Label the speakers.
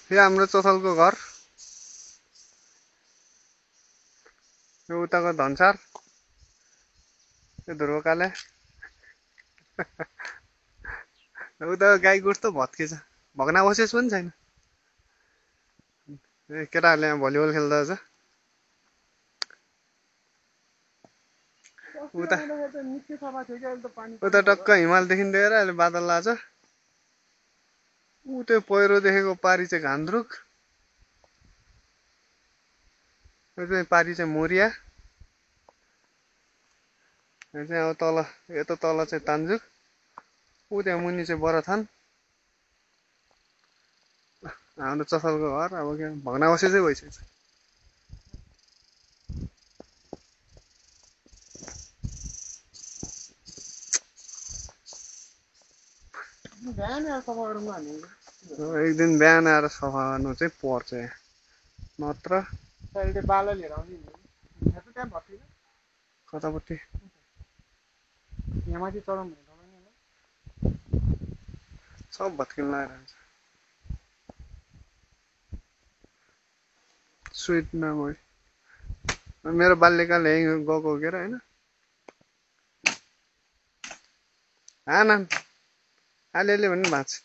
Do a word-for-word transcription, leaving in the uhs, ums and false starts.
Speaker 1: यो हाम्रो चोथलको घर यो उताको धनसार यो ध्रुवकाले उताको गाई गुठ त भत्केछ भग्नावशेष पनि छैन ए केटाहरूले यहाँ भलिबल खेल्दा छ उता उता टक्क हिमालदेखि लिएर अहिले बादल लाग्छ ऊ त्यो पहिरो देखेको पारी चाहिँ घान्द्रुक यो चाहिँ पारी चाहिँ मोरिया यो चाहिँ अब तल यता तल चाहिँ तान्जुक ऊ त्यहाँ मुनि चाहिँ बरथान हाम्रो चसलको घर अब के भग्नावशेषै भइसकेको छ एक दिन बिहान आएर सफा गर्नु चाहिँ पर्छ यहाँ नत्र कतापट्टि सब भत्किन लागिरहेको छ स्विट मेमोरी मेरो बाल्यकाल यहीँ गएको हो के र होइन हान हान अलिअलि पनि भएको छ